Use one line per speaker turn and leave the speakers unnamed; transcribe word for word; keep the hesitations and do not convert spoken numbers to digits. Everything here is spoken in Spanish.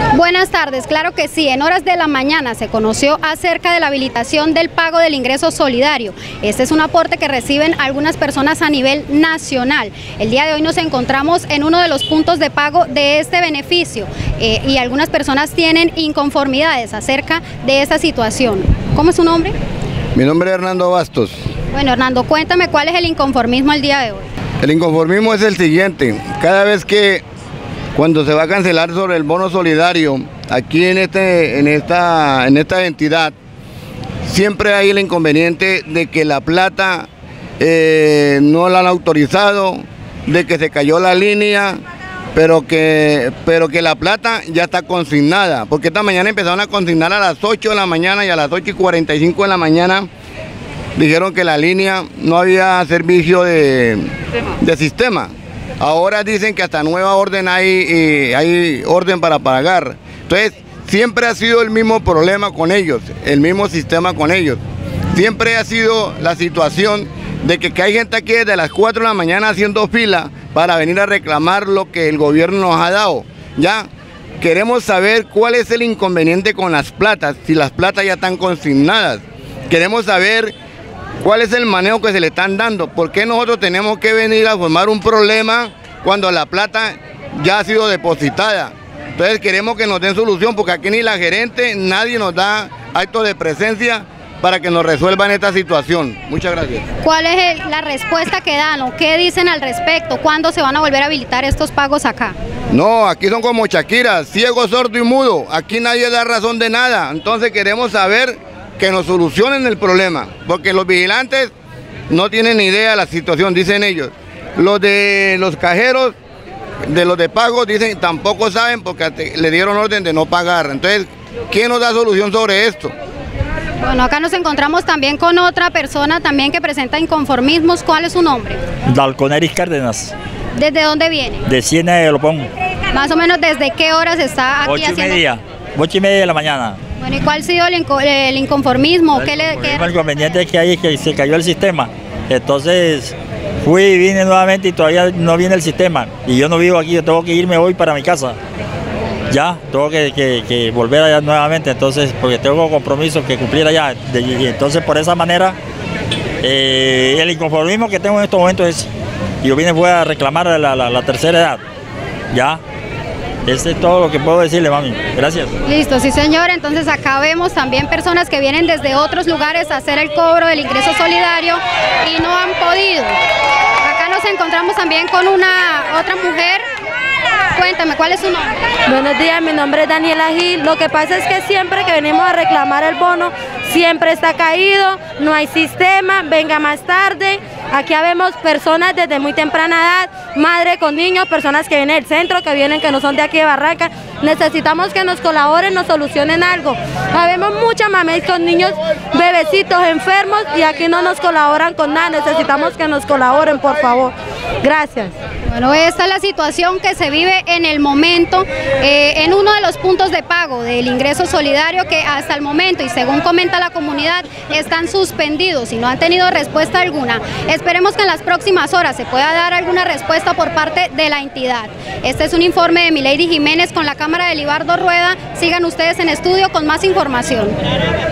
Buenas tardes, claro que sí, en horas de la mañana se conoció acerca de la habilitación del pago del ingreso solidario. Este es un aporte que reciben algunas personas a nivel nacional. El día de hoy nos encontramos en uno de los puntos de pago de este beneficio eh, y algunas personas tienen inconformidades acerca de esta situación. ¿Cómo es su nombre?
Mi nombre es Hernando Bastos.
Bueno, Hernando, cuéntame cuál es el inconformismo el día de hoy.
El inconformismo es el siguiente: cada vez que cuando se va a cancelar sobre el bono solidario aquí en, este, en, esta, en esta entidad, siempre hay el inconveniente de que la plata eh, no la han autorizado, de que se cayó la línea, pero que, pero que la plata ya está consignada, porque esta mañana empezaron a consignar a las ocho de la mañana y a las ocho y cuarenta y cinco de la mañana dijeron que la línea no había servicio de, de sistema. Ahora dicen que hasta nueva orden hay, eh, hay orden para pagar. Entonces, siempre ha sido el mismo problema con ellos, el mismo sistema con ellos. Siempre ha sido la situación de que, que hay gente aquí desde las cuatro de la mañana haciendo fila para venir a reclamar lo que el gobierno nos ha dado. Ya queremos saber cuál es el inconveniente con las platas, si las platas ya están consignadas. Queremos saber cuál es el manejo que se le están dando, por qué nosotros tenemos que venir a formar un problema cuando la plata ya ha sido depositada. Entonces queremos que nos den solución, porque aquí ni la gerente, nadie nos da acto de presencia para que nos resuelvan esta situación. Muchas gracias. ¿Cuál es el, la respuesta que dan o qué dicen al respecto? ¿Cuándo se van a volver a habilitar estos pagos acá? No, aquí son como Shakira, ciego, sordo y mudo. Aquí nadie da razón de nada. Entonces queremos saber que nos solucionen el problema, porque los vigilantes no tienen ni idea de la situación, dicen ellos. Los de los cajeros, de los de pago, dicen tampoco saben porque le dieron orden de no pagar. Entonces, ¿quién nos da solución sobre esto? Bueno, acá nos encontramos también con otra persona también que presenta inconformismos. ¿Cuál es su nombre?
Dalconeris Cárdenas.
¿Desde dónde viene?
De Ciénaga de Lopón.
Más o menos, ¿desde qué horas está aquí
Ocho y
haciendo?
media, ocho y media de la mañana.
Bueno, ¿y cuál ha sido el, inco el inconformismo?
El,
¿Qué le, qué...
el inconveniente que hay es que se cayó el sistema. Entonces fui y vine nuevamente y todavía no viene el sistema. Y yo no vivo aquí, yo tengo que irme hoy para mi casa. Ya, tengo que, que, que volver allá nuevamente, entonces, porque tengo compromisos que cumplir allá. Y entonces, por esa manera, eh, el inconformismo que tengo en estos momentos es, yo vine fue a reclamar la, la, la tercera edad. Ya. Eso es todo lo que puedo decirle, mami. Gracias. Listo, sí señor. Entonces acá vemos también personas que vienen desde otros lugares a hacer el cobro del ingreso solidario y no han podido. Acá nos encontramos también con una otra mujer. Cuéntame, ¿cuál es su nombre?
Buenos días, mi nombre es Daniela Gil. Lo que pasa es que siempre que venimos a reclamar el bono, siempre está caído, no hay sistema, venga más tarde. Aquí vemos personas desde muy temprana edad, madre con niños, personas que vienen del centro, que vienen que no son de aquí de Barranca. Necesitamos que nos colaboren, nos solucionen algo. Vemos muchas mamás con niños, bebecitos enfermos y aquí no nos colaboran con nada. Necesitamos que nos colaboren, por favor. Gracias.
Bueno, esta es la situación que se vive en el momento eh, en uno de los puntos de pago del ingreso solidario que hasta el momento, y según comenta la comunidad, están suspendidos y no han tenido respuesta alguna. Esperemos que en las próximas horas se pueda dar alguna respuesta por parte de la entidad. Este es un informe de Milady Jiménez con la cámara de Libardo Rueda. Sigan ustedes en estudio con más información.